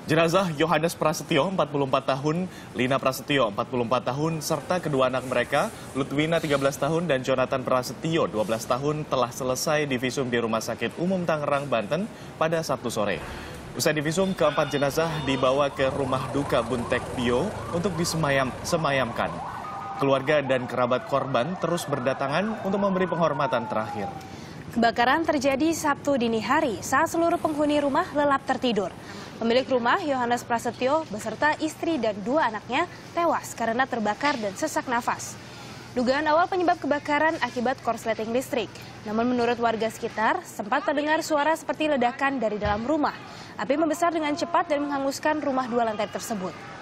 Jenazah Yohanes Prasetyo, 44 tahun, Lina Prasetyo, 44 tahun, serta kedua anak mereka, Ludwina, 13 tahun, dan Jonathan Prasetyo, 12 tahun, telah selesai divisum di Rumah Sakit Umum Tangerang, Banten pada Sabtu sore. Usai divisum, keempat jenazah dibawa ke rumah duka Buntek Pio untuk disemayamkan. Keluarga dan kerabat korban terus berdatangan untuk memberi penghormatan terakhir. Kebakaran terjadi Sabtu dini hari saat seluruh penghuni rumah lelap tertidur. Pemilik rumah, Yohanes Prasetyo, beserta istri dan dua anaknya tewas karena terbakar dan sesak nafas. Dugaan awal penyebab kebakaran akibat korsleting listrik. Namun menurut warga sekitar, sempat terdengar suara seperti ledakan dari dalam rumah. Api membesar dengan cepat dan menghanguskan rumah 2 lantai tersebut.